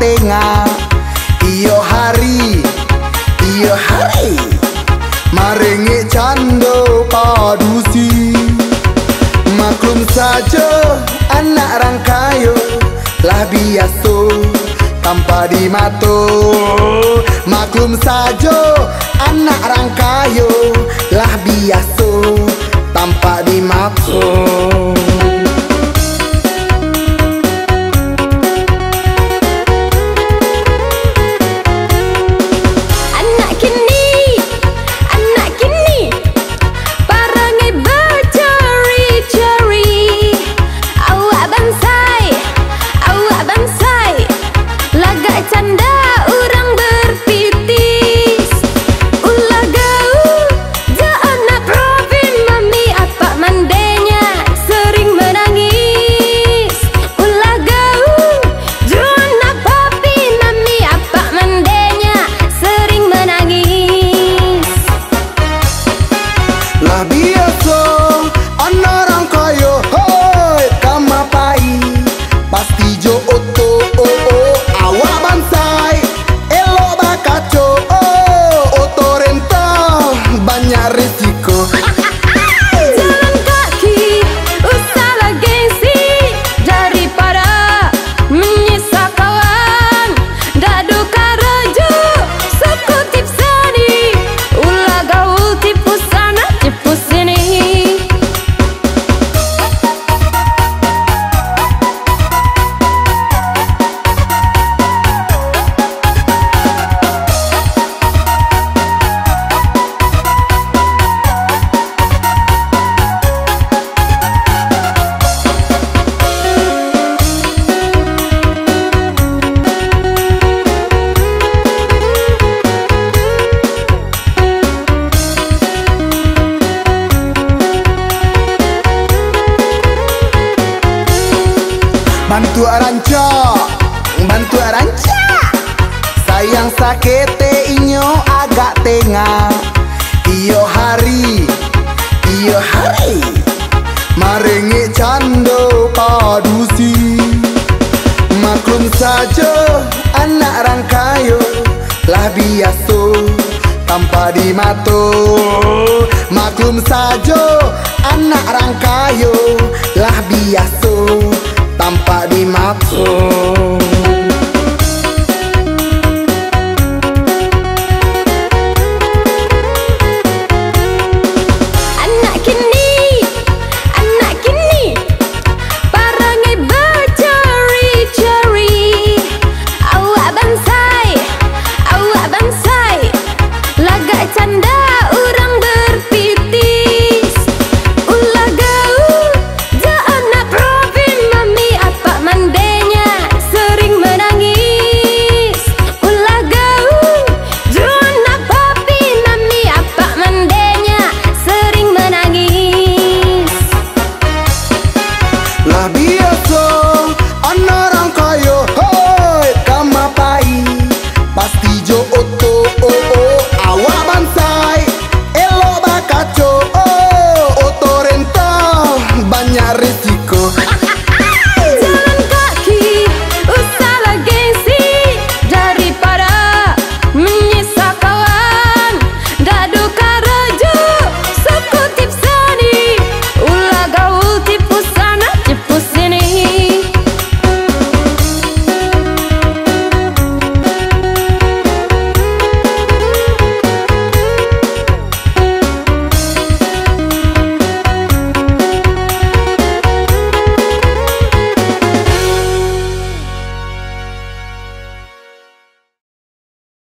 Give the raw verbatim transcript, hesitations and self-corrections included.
tengah. Iyo hari, iyo hari, maringi cando padusi. Maklum saja anak rangkayo lah biasa tanpa dimato. Maklum saja anak rangkayo lah biasa tanpa dimato. Lah biasa anak rangkayo, hoi kama pai pasti jo oto oh oh. Awak bansai elok bakaco oh. Oto rental banyak risiko. Jalan kaki usahlah gengsi daripada menyiksa kawan. Dadu karaju suku tipsani ulah gaul tipu sana tipu sini. Bantu aranca, bantu aranca. Sayang sakete inyo agak tengah. Iyo hari, iyo hari, maringi cando padusi. Maklum saja anak rangkayo lah biasa tanpa dimato. Maklum saja anak rangkayo lah biasa tanpa dimato.